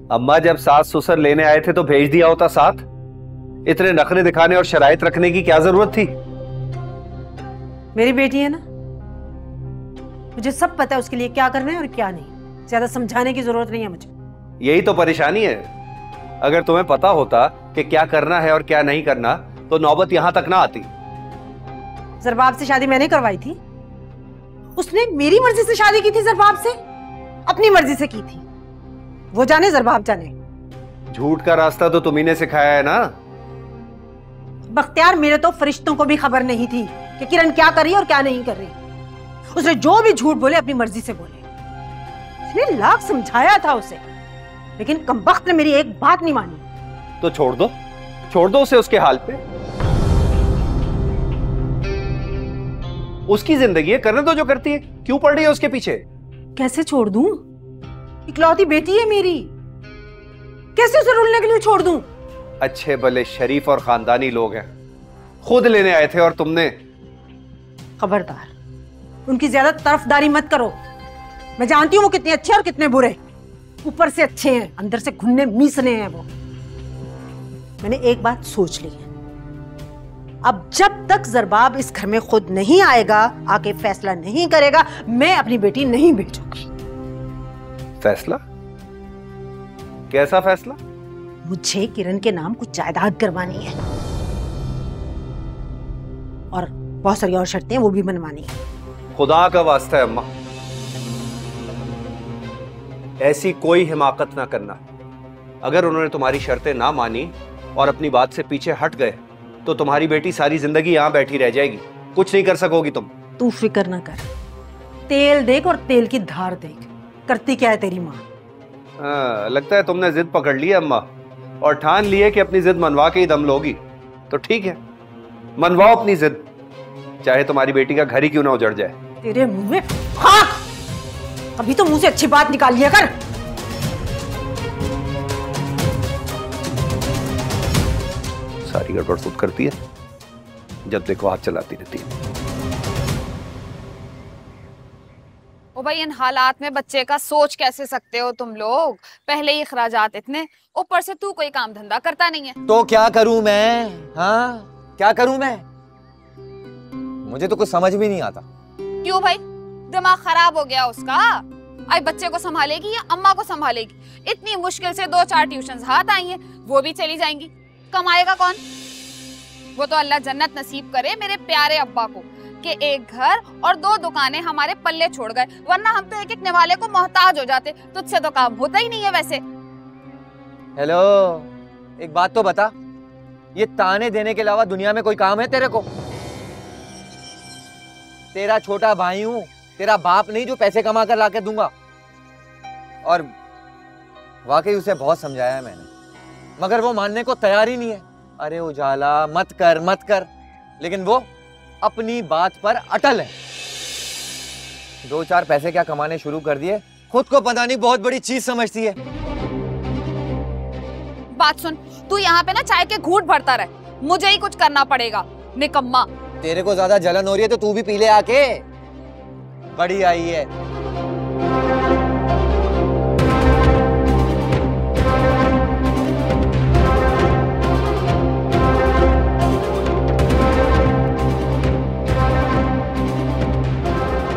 अम्मा जब सास ससुर लेने आए थे तो भेज दिया होता साथ। इतने नखरे दिखाने और शराइत रखने की क्या जरूरत थी? मेरी बेटी है ना, मुझे सब पता है उसके लिए क्या करना है और क्या नहीं। ज्यादा समझाने की जरूरत नहीं है मुझे। यही तो परेशानी है। अगर तुम्हें पता होता कि क्या करना है और क्या नहीं करना तो नौबत यहां तक ना आती। जरबाब से शादी मैंने करवाई थी। उसने मेरी मर्जी से शादी की थी जरबाब से, अपनी मर्जी से की थी। वो जाने जरबाब जाने। झूठ का रास्ता तो तुम्ही ने सिखाया है ना। बख्तियार, मेरे तो फरिश्तों को भी खबर नहीं थी कि किरण क्या कर रही है और क्या नहीं कर रही। उसने जो भी झूठ बोले अपनी मर्जी से बोले। इसने लाख समझाया था उसे, लेकिन कमबख्त ने मेरी एक बात नहीं मानी। तो छोड़ दो उसे उसके हाल पे। उसकी जिंदगी है, करने दो जो करती है। क्यों पड़ रही है उसके पीछे? कैसे छोड़ दूं? इकलौती बेटी है मेरी, कैसे उसे रुलने के लिए छोड़ दूं? अच्छे भले शरीफ और खानदानी लोग हैं, खुद लेने आए थे और तुमने। खबरदार, उनकी ज्यादा तरफदारी मत करो। मैं जानती हूँ वो कितने अच्छे और कितने बुरे। ऊपर से अच्छे हैं, अंदर से घुनने मीसने हैं वो। मैंने एक बात सोच ली है, अब जब तक जरबाब इस घर में खुद नहीं आएगा, आके फैसला नहीं करेगा, मैं अपनी बेटी नहीं भेजूंगी। फैसला? कैसा फैसला? मुझे किरण के नाम कुछ जायदाद करवानी है और बहुत सारी और शर्तें वो भी बनवानी है। खुदा का वास्ता है अम्मा, ऐसी कोई हिमाकत ना करना। अगर उन्होंने तुम्हारी शर्तें ना मानी और अपनी बात से पीछे हट गए तो तुम्हारी बेटी सारी जिंदगी यहां बैठी रह जाएगी, कुछ नहीं कर सकोगी तुम। तू फिक्र ना कर, तेल देख और तेल की धार देख, करती क्या है तेरी माँ। लगता है तुमने जिद पकड़ ली है अम्मा और ठान ली है कि अपनी जिद मनवा के ही दम लोगी। तो ठीक है, मनवाओ अपनी जिद, चाहे तुम्हारी बेटी का घर ही क्यों ना उजड़ जाए। तेरे मुंह में खाक! अभी तो मुंह से अच्छी बात निकाल लिया कर। सारी गड़बड़ खुद करती है, जब देखो हाथ चलाती रहती है। ओ भाई, इन हालात में बच्चे का सोच कैसे सकते हो तुम लोग? पहले ही अखराजात इतने, ऊपर से तू कोई काम धंधा करता नहीं है। तो क्या करूं मैं? हाँ, क्या करूं मैं? मुझे तो कुछ समझ भी नहीं आता। क्यों भाई, दिमाग खराब हो गया उसका? आई बच्चे को संभालेगी या अम्मा को संभालेगी? इतनी मुश्किल से 2-4 ट्यूशंस हाथ आई हैं, वो भी चली जाएंगी। कमाएगा कौन? वो तो अल्लाह जन्नत नसीब करे मेरे प्यारे अब्बा को कि एक घर और 2 दुकानें हमारे पल्ले छोड़ गए, वरना हम तो एक निवाले को मोहताज हो जाते। तुझसे तो काम होता ही नहीं है वैसे। हेलो, एक बात तो बता, ये ताने देने के अलावा दुनिया में कोई काम है तेरे को? तेरा छोटा भाई हूं, तेरा बाप नहीं जो पैसे कमा कर लाकर दूंगा। और वाकई उसे बहुत समझाया है मैंने, मगर वो मानने को तैयार ही नहीं है। अरे उजाला, मत कर, लेकिन वो अपनी बात पर अटल है। 2-4 पैसे क्या कमाने शुरू कर दिए, खुद को पता नहीं बहुत बड़ी चीज समझती है। बात सुन, तू यहाँ पे ना चाय के घूंट भरता रहे, मुझे ही कुछ करना पड़ेगा। निकम्मा। तेरे को ज्यादा जलन हो रही है तो तू भी पी ले आके, बड़ी आई है।